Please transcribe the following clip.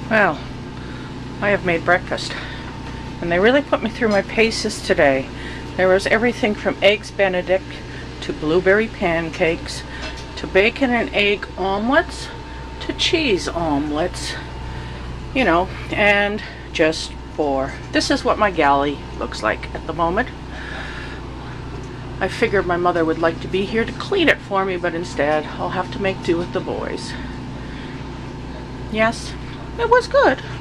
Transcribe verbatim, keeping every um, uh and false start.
Well, I have made breakfast, and they really put me through my paces today. There was everything from eggs Benedict to blueberry pancakes to bacon and egg omelets to cheese omelets, you know, and just four. This is what my galley looks like at the moment. I figured my mother would like to be here to clean it for me, but instead I'll have to make do with the boys. Yes, it was good.